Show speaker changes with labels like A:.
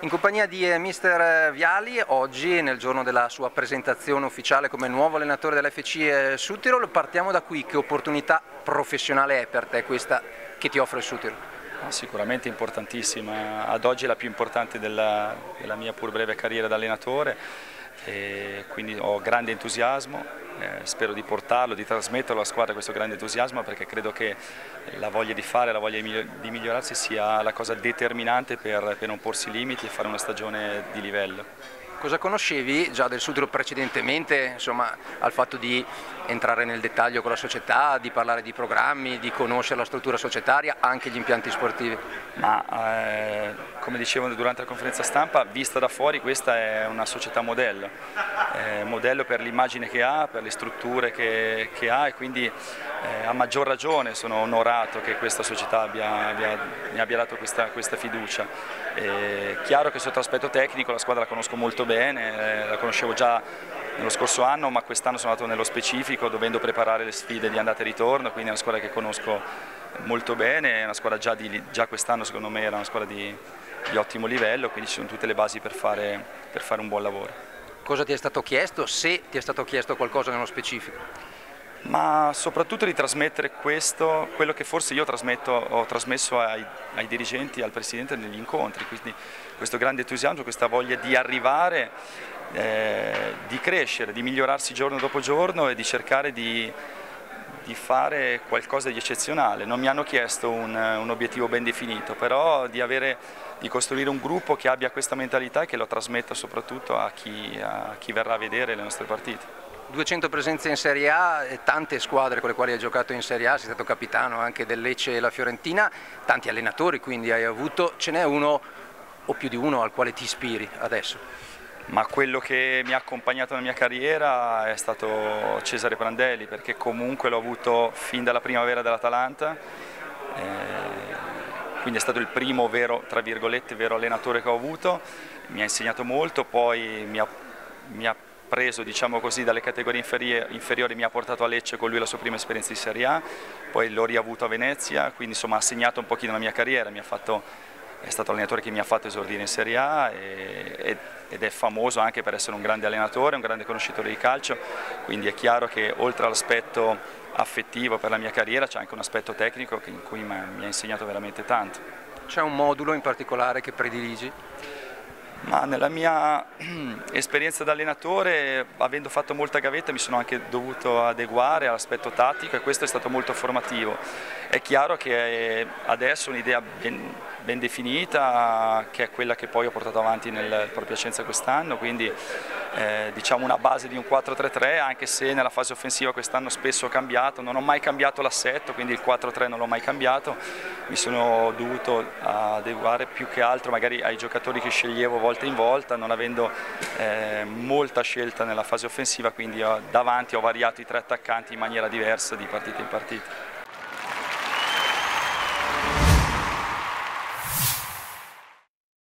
A: In compagnia di mister Viali, oggi nel giorno della sua presentazione ufficiale come nuovo allenatore dell'FC Südtirol, partiamo da qui. Che opportunità professionale è per te questa che ti offre il Südtirol?
B: Sicuramente importantissima, ad oggi è la più importante della mia pur breve carriera da allenatore, e quindi ho grande entusiasmo, spero di portarlo, di trasmetterlo alla squadra questo grande entusiasmo, perché credo che la voglia di fare, la voglia di migliorarsi sia la cosa determinante per non porsi limiti e fare una stagione di livello.
A: Cosa conoscevi già del Südtirol precedentemente, insomma, al fatto di entrare nel dettaglio con la società, di parlare di programmi, di conoscere la struttura societaria, anche gli impianti sportivi?
B: Come dicevo durante la conferenza stampa, vista da fuori questa è una società modello per l'immagine che ha, per le strutture che ha, e quindi a maggior ragione sono onorato che questa società mi abbia dato questa fiducia. È chiaro che sotto l'aspetto tecnico la squadra la conosco molto bene, la conoscevo già nello scorso anno, ma quest'anno sono andato nello specifico dovendo preparare le sfide di andata e ritorno, quindi è una squadra che conosco molto bene, è una squadra già quest'anno secondo me era una squadra di ottimo livello, quindi ci sono tutte le basi per fare un buon lavoro.
A: Cosa ti è stato chiesto, se ti è stato chiesto qualcosa nello specifico?
B: Ma soprattutto di trasmettere quello che forse io ho trasmesso ai dirigenti, al Presidente negli incontri, quindi questo grande entusiasmo, questa voglia di arrivare, di crescere, di migliorarsi giorno dopo giorno e di cercare di fare qualcosa di eccezionale. Non mi hanno chiesto un obiettivo ben definito, però di costruire un gruppo che abbia questa mentalità e che lo trasmetta soprattutto a chi verrà a vedere le nostre partite.
A: 200 presenze in Serie A, tante squadre con le quali hai giocato in Serie A, sei stato capitano anche del Lecce e la Fiorentina, tanti allenatori quindi hai avuto, ce n'è uno o più di uno al quale ti ispiri adesso?
B: Ma quello che mi ha accompagnato nella mia carriera è stato Cesare Prandelli, perché comunque l'ho avuto fin dalla primavera dell'Atalanta, quindi è stato il primo vero, tra virgolette, vero allenatore che ho avuto, mi ha insegnato molto, poi mi ha preso, diciamo così, dalle categorie inferiori, mi ha portato a Lecce con lui la sua prima esperienza di Serie A, poi l'ho riavuto a Venezia, quindi insomma ha segnato un pochino la mia carriera, è stato l'allenatore che mi ha fatto esordire in Serie A ed è famoso anche per essere un grande allenatore, un grande conoscitore di calcio, quindi è chiaro che oltre all'aspetto affettivo per la mia carriera c'è anche un aspetto tecnico in cui mi ha insegnato veramente tanto.
A: C'è un modulo in particolare che prediligi?
B: Ma nella mia esperienza da allenatore, avendo fatto molta gavetta, mi sono anche dovuto adeguare all'aspetto tattico e questo è stato molto formativo. È chiaro che adesso un'idea ben definita, che è quella che poi ho portato avanti nel Pro Piacenza quest'anno, quindi diciamo una base di un 4-3-3, anche se nella fase offensiva quest'anno spesso ho cambiato, non ho mai cambiato l'assetto, quindi il 4-3 non l'ho mai cambiato, mi sono dovuto adeguare più che altro magari ai giocatori che sceglievo volta in volta, non avendo molta scelta nella fase offensiva, quindi davanti ho variato i tre attaccanti in maniera diversa di partita in partita.